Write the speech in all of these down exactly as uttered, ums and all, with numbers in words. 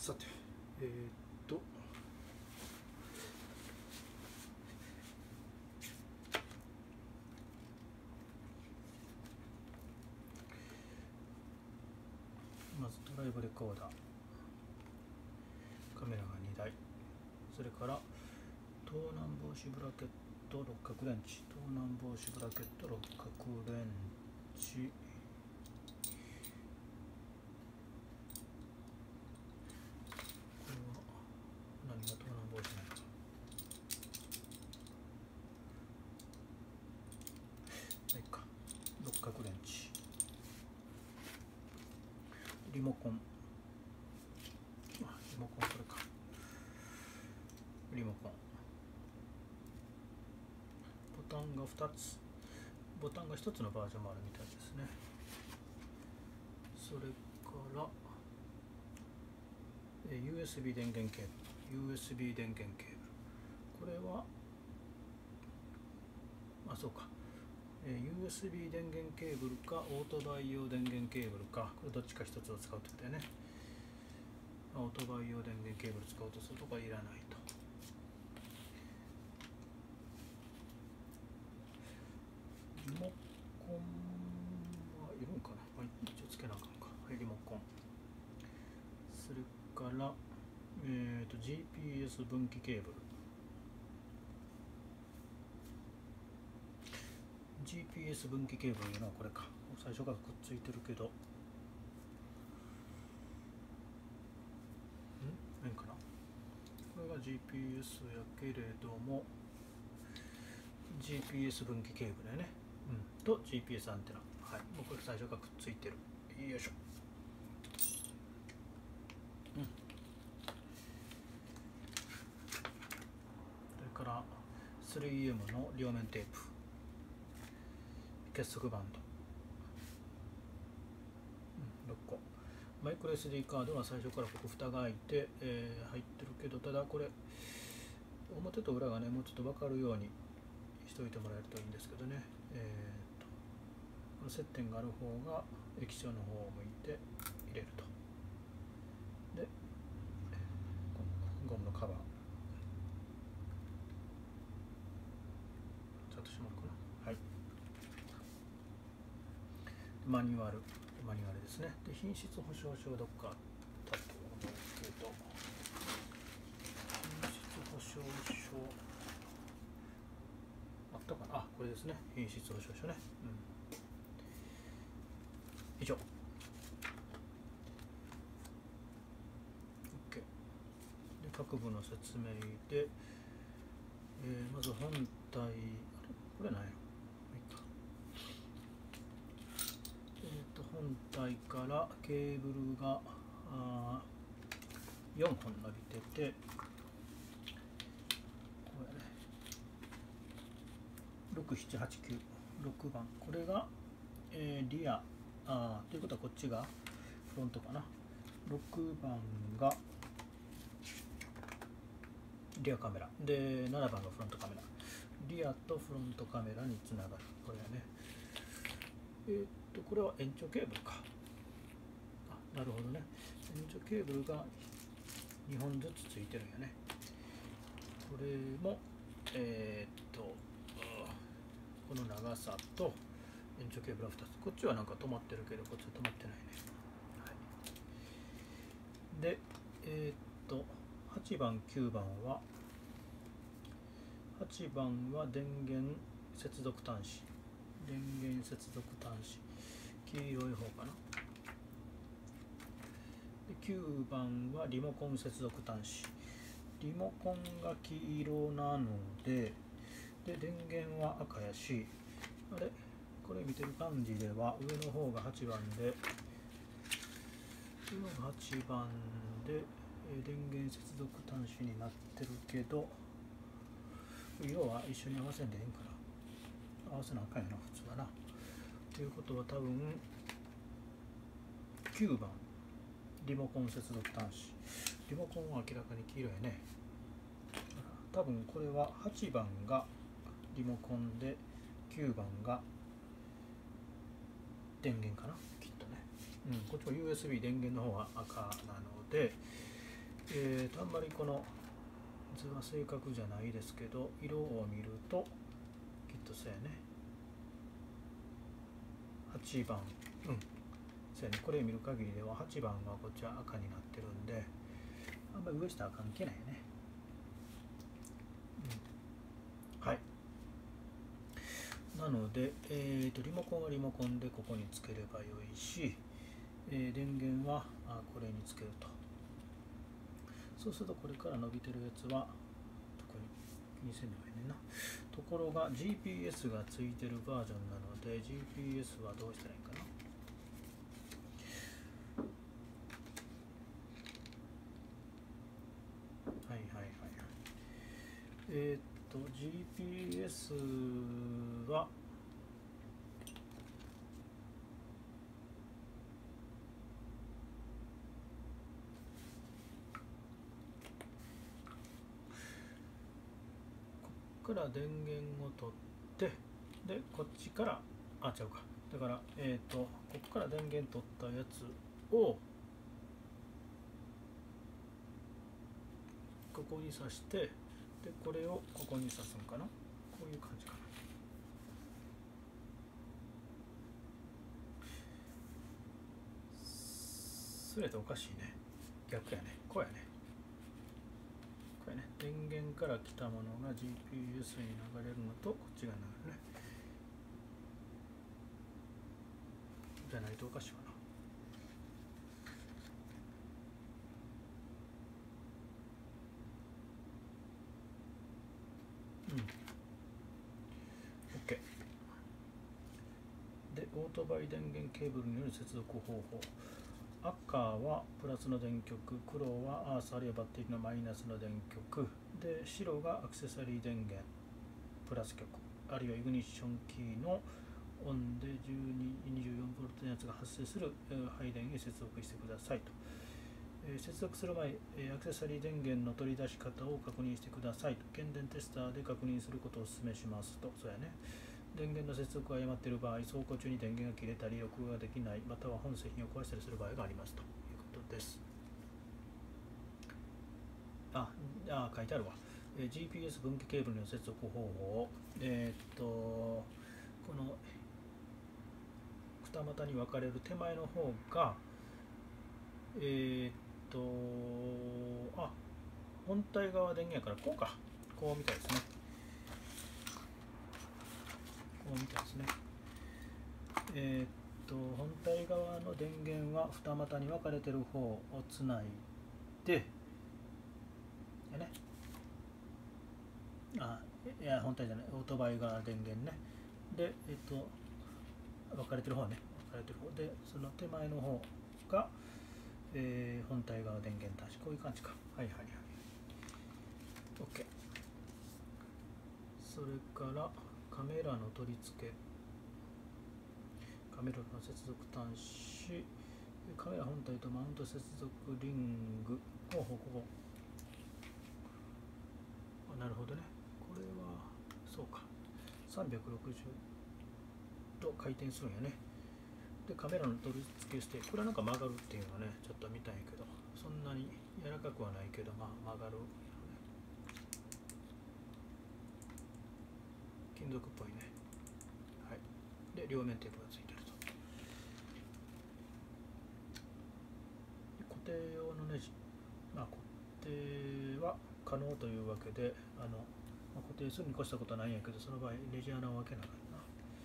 さて、えー、っとまずドライブレコーダー、カメラがにだい、それから盗難防止ブラケット六角レンチ、盗難防止ブラケット六角レンチ、これは何が盗難防止なのか。はいか、六角レンチ、リモコン、あ、リモコンこれか、リモコン、ボタンがふたつ、ボタンがひとつのバージョンもあるみたいですね。それからえ ユーエスビー 電源ケーブル、ユーエスビー 電源ケーブル、これはあ、そうか、え ユーエスビー 電源ケーブルかオートバイ用電源ケーブルか、これどっちかひとつを使うってことだよね。オートバイ用電源ケーブル使うとするとこれいらないと。リモコンはいるんかな、はい、一応つけなあかんか。はい、リモコン、それから、えー、と ジーピーエス 分岐ケーブル、 ジーピーエス 分岐ケーブルいうのはこれか、最初からくっついてるけど、ん変かな、これが ジーピーエス やけれども ジーピーエス 分岐ケーブルやね、うん、と ジーピーエス アンテナ、はい、もうこれ最初からくっついてる。よいしょ、うん、それから スリーエム の両面テープ、結束バンド、うん、ろっこ、マイクロ エスディー カードは最初からここ蓋が開いて、えー、入ってるけど、ただこれ表と裏がねもうちょっと分かるようにしといてもらえるといいんですけどね。えー、とこの接点がある方が液晶の方を向いて入れると。でゴムのカバーちゃんと閉まるかな。はい、マニュアルマニュアルですね。で品質保証書がどっかあったと思うけど、品質保証書あったかな。あ、これですね、品質保証書ね、うん、以上。 OK で各部の説明で、えー、まず本体、あれこれ何やろ、えー、と本体からケーブルがあよんほん伸びてて、これね、ろく、なな、はち、きゅう、ろくばん、これが、えー、リア、あということはこっちがフロントかな。ろくばんがリアカメラで、ななばんがフロントカメラ、リアとフロントカメラにつながる、これはね、えー、っとこれは延長ケーブルか。あ、なるほどね、延長ケーブルがにほんずつついてるんやね。これもえー、っとこの長さと延長ケーブルはふたつ、こっちはなんか止まってるけどこっちは止まってないね。はい、でえー、っとはちばんきゅうばんははちばんは電源接続端子、電源接続端子、黄色い方かな。できゅうばんはリモコン接続端子、リモコンが黄色なので、で電源は赤やし、あれこれ見てる感じでは上の方がはちばんで、上のはちばんで、えー、電源接続端子になってるけど、色は一緒に合わせんでいいんかな、合わせなあかんやな普通はな。ということは多分きゅうばんリモコン接続端子、リモコンは明らかに黄色いね。多分これははちばんがリモコンできゅうばんが電源かな、きっとね。うん、こっちも ユーエスビー 電源の方が赤なので、 えーと、あんまりこの図は正確じゃないですけど、色を見るときっとそうやね。はちばん、うん、そうやね。これ見る限りでははちばんがこっちは赤になってるんで、あんまり上下は関係ないよね。うん、はい。なので、えーと、リモコンはリモコンでここにつければよいし、えー、電源はあこれにつけると。そうするとこれから伸びてるやつは特に気にせんでもいいねんな。ところが ジーピーエス がついてるバージョンなので ジーピーエス はどうしたらいいかな。はいはいはいはい。えー、っと ジーピーエス はここから電源を取ってでこっちからあちゃうかだからえー、っとここから電源取ったやつをここに挿してでこれをここに挿すんかな。こういう感じかな。それとおかしいね。逆やね。こうやね。これね。電源から来たものが ジーピーエス に流れるのとこっちが流れるね。じゃないとおかしいかな。うん。OK。で、オートバイ電源ケーブルによる接続方法。赤はプラスの電極、黒はアースあるいはバッテリーのマイナスの電極で、白がアクセサリー電源プラス極あるいはイグニッションキーのオンでじゅうに、にじゅうよんボルトのやつが発生する配電へ接続してくださいと。接続する前、アクセサリー電源の取り出し方を確認してくださいと。検電テスターで確認することをお勧めしますと。そうやね。電源の接続が誤っている場合、走行中に電源が切れたり、録画ができない、または本製品を壊したりする場合がありますということです。あ、あ書いてあるわ。えー、ジーピーエス 分岐ケーブルの接続方法。えー、っと、この二股に分かれる手前の方が、えー、っと、あ、本体側電源やからこうか。こうみたいですね。こうみたいですね。えー、っと本体側の電源は二股に分かれてる方をつないで、でね、あ、いや本体じゃない、オートバイ側電源ね。で、えっと分かれてる方ね、分かれてる方で、その手前の方が、えー、本体側電源端子、こういう感じか。はいはいはい。OK。それからカメラの取り付け。カメラの接続端子、カメラ本体とマウント接続リング。ほうほうここ。あ、なるほどね。これは、そうか。さんびゃくろくじゅうど回転するんやね。で、カメラの取り付けして、これはなんか曲がるっていうのね、ちょっと見たんやけど、そんなに柔らかくはないけど、まあ曲がる。金属っぽいね。はい。で、両面テープがついてると。固定用のネジ、まあ、固定は可能というわけで、あの、まあ、固定するに越したことはないんやけど、その場合ネジ穴を開けながらな。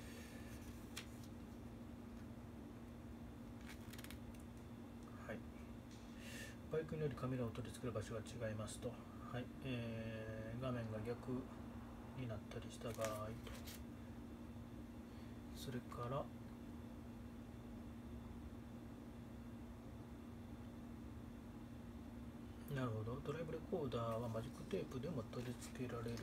はい。バイクによりカメラを取り付ける場所が違いますと。はい。えー、画面が逆になったりした場合と。それからなるほど。ドライブレコーダーはマジックテープでも取り付けられる。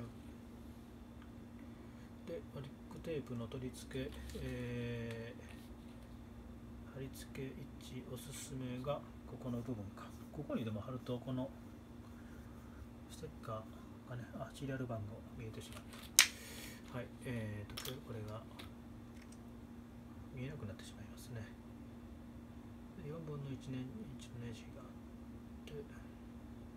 で、マジックテープの取り付け、えー、貼り付け位置おすすめがここの部分か。ここにでも貼ると、このステッカーがね、あ、シリアル番号見えてしまった。はい、えーと、これが見えなくなってしまいますね。よんぶんのいちねんいちのネジがあって、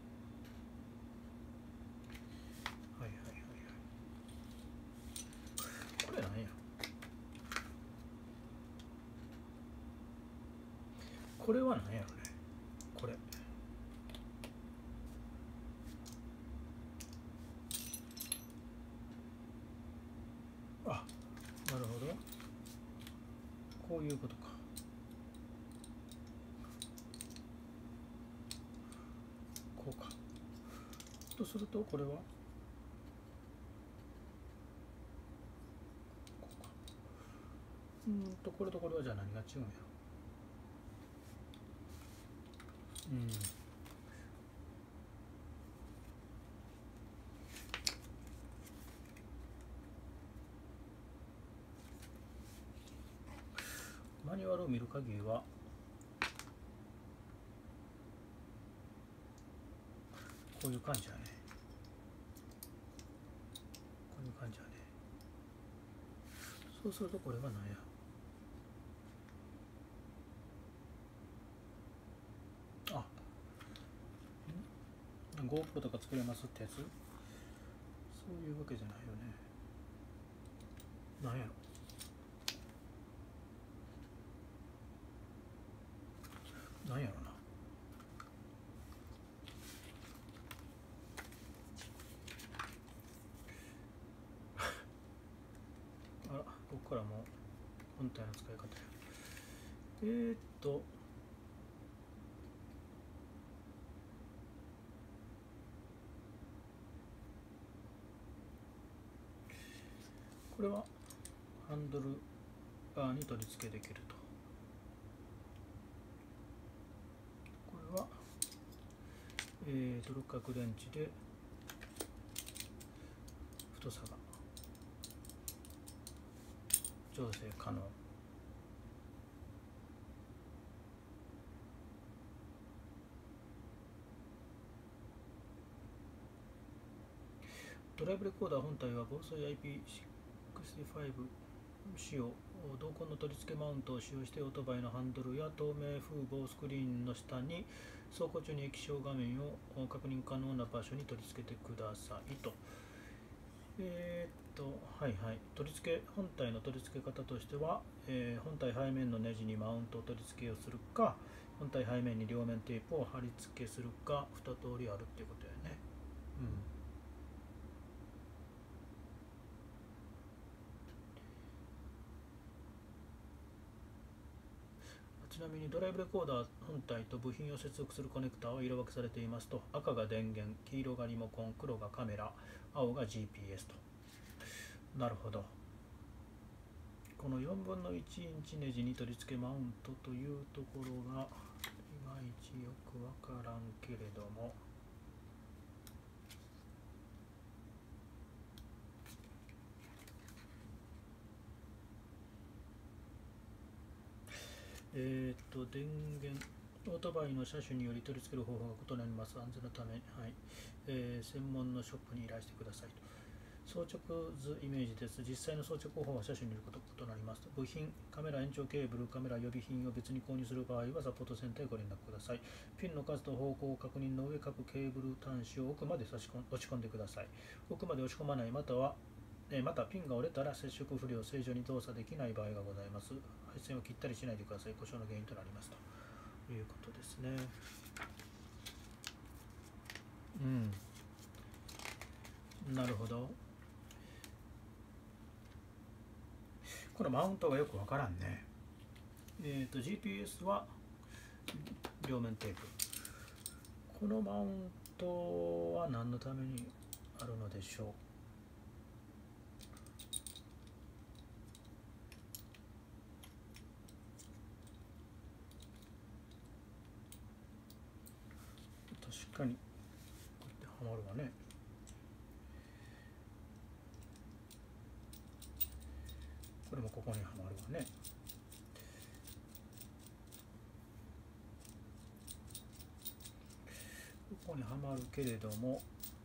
これは何やろね。これあ、なるほど、こういうことか。こうか。とするとこれはこうか。うんとこれとこれはじゃあ何が違うんやろ。うんマニュアルを見る限りはこういう感じやね。こういう感じやね。そうするとこれは何や。あ、GoPro とか作れますってやつ。そういうわけじゃないよね。何やろ。何やろな。あら、ここからもう本体の使い方や。えー、っとこれはハンドルバーに取り付けできると。これは、えー、と六角電池で太さが調整可能。ドライブレコーダー本体は防水 アイピーシックスティーファイブ 仕様。同梱の取り付けマウントを使用してオートバイのハンドルや透明風防スクリーンの下に走行中に液晶画面を確認可能な場所に取り付けてくださいと。えー、っとはいはい、取り付け本体の取り付け方としては、えー、本体背面のネジにマウントを取り付けをするか、本体背面に両面テープを貼り付けするか、に通りあるっていうことやね。うんちなみにドライブレコーダー本体と部品を接続するコネクターは色分けされていますと、赤が電源、黄色がリモコン、黒がカメラ、青が ジーピーエス と。なるほど。このよんぶんのいちインチネジに取り付けマウントというところがいまいちよくわからんけれども、えっと電源、オートバイの車種により取り付ける方法が異なります。安全のため、はいえー、専門のショップに依頼してくださいと。装着図イメージです。実際の装着方法は車種によること異なります。部品、カメラ延長ケーブル、カメラ予備品を別に購入する場合はサポートセンターへご連絡ください。ピンの数と方向確認の上、各ケーブル端子を奥まで差し込ん落ち込んでください。奥まで押し込まない、またはまたピンが折れたら接触不良、正常に動作できない場合がございます。配線を切ったりしないでください。故障の原因となりますということですね。うん、なるほど。このマウントがよくわからんね。えっと ジーピーエス は両面テープ。このマウントは何のためにあるのでしょう。確かにこうやってはまるわね。これもここにはまるわね。ここにはまるけれども、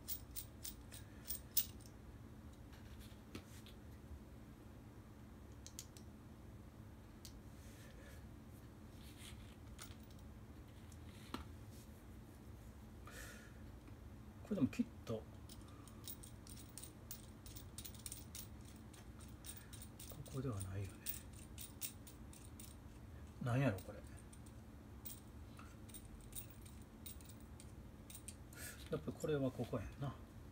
これでもきっとここではないよね。なんやろこれ。 やっぱこれはここやんな。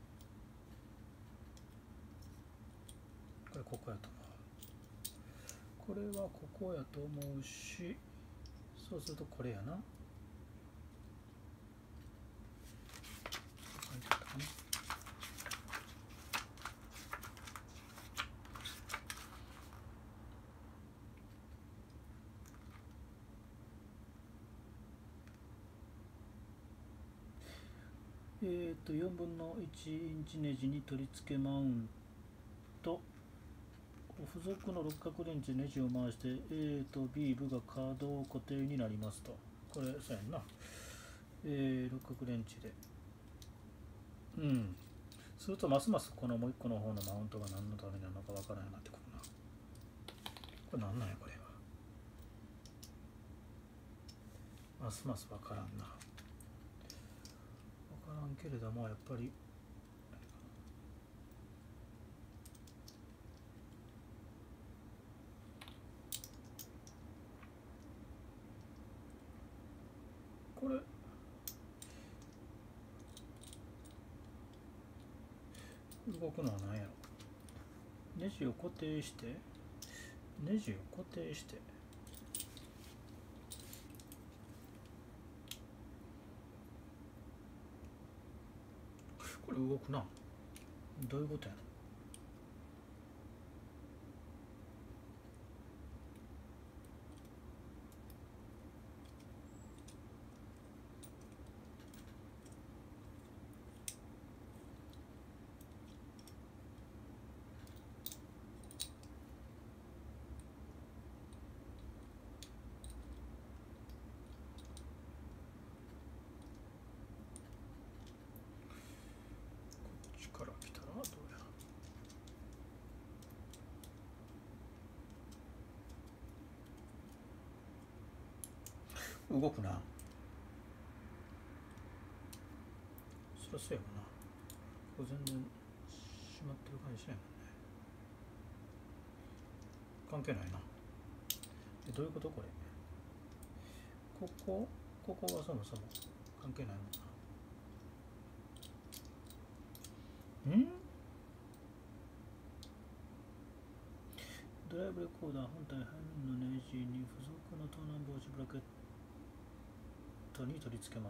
これここやと思う。これはここやと思うし、そうするとこれやな。書いてあったかな。えっとよんぶんのいちインチネジに取り付けマウント、付属の六角レンチでネジを回して A と B 部が可動固定になりますと。これそうやんな、えー、六角レンチで、うんするとますますこのもう一個の方のマウントが何のためなのかわからなくなってくるな。これ何なんやこれは。ますますわからんな。わからんけれども、やっぱりこれ動くのは何やろ。ネジを固定してネジを固定してこれ動くな。どういうことやろ。こっちから来たらどうや。動くな。そりゃそうやわな。これ全然閉まってる感じしないもんね。関係ないな。えどういうことこれ。ここここはそもそも関係ないもんな。んドライブレコーダー本体背面のネジに付属の盗難防止ブラケットに取り付けます。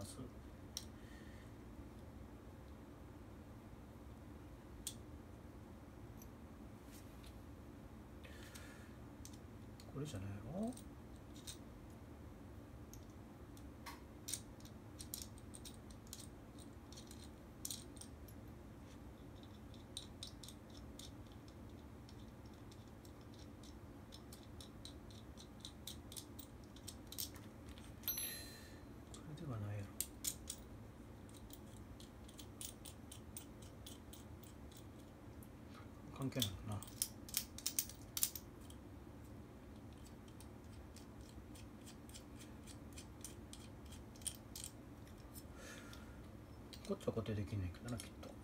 これじゃないの。これではないやろ。関係ないのな。こっちは固定できないけどな、きっと。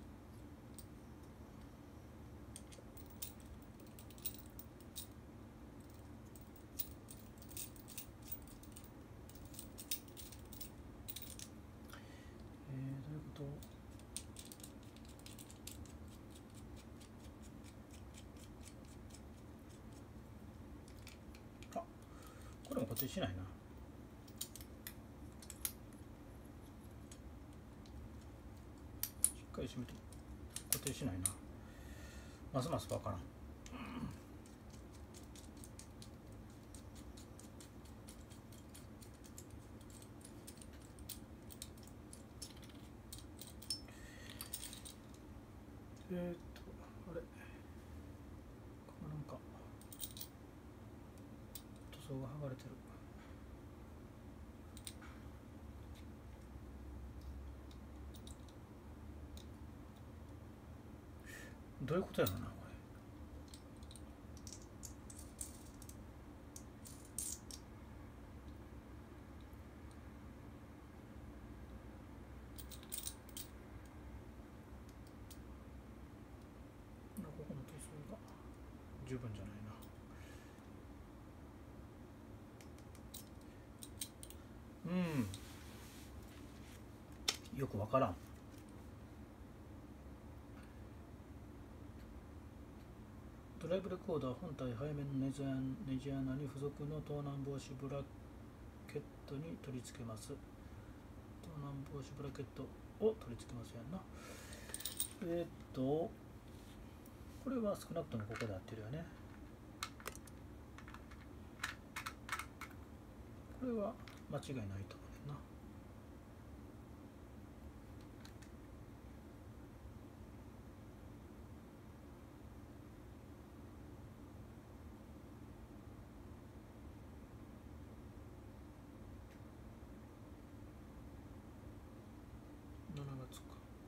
えー、どういうこと。あ、これも固定しないな。しっかり締めて固定しないな。ますますわからん。えーっとあれ、ここなんか塗装が剥がれてる。どういうことやろなこれ。ここの塗装が十分じゃないな。うんよくわからん。 ライブレコーダー本体背面のネジ穴ネジ穴に付属の盗難防止ブラケットに取り付けます。盗難防止ブラケットを取り付けますやんな。えー、っとこれは少なくともここで合ってるよね。これは間違いないと思うねんな。しちがつか。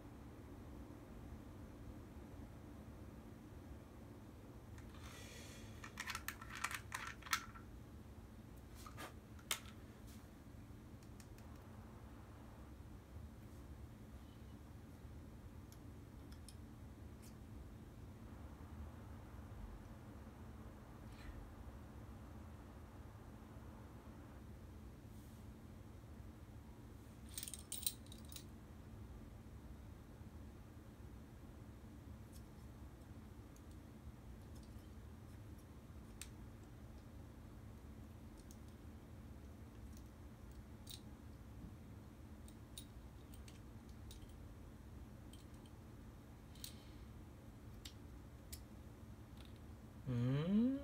うーん、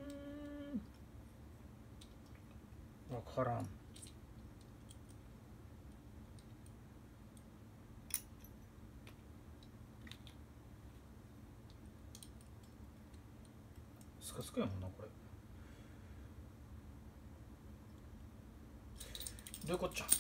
わからん。スカスカやもんな、これ。どういうこっちゃ。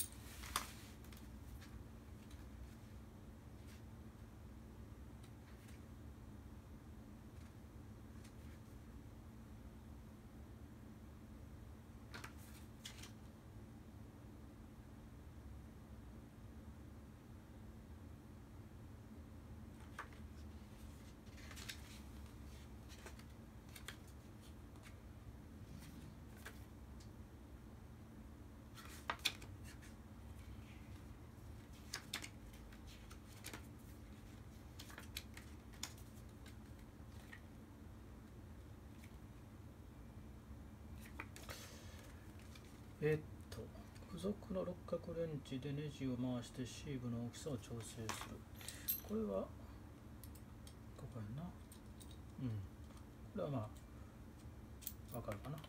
えっと付属の六角レンチでネジを回してシーブの大きさを調整する。これはここやな。うん、これはまあわかるかな。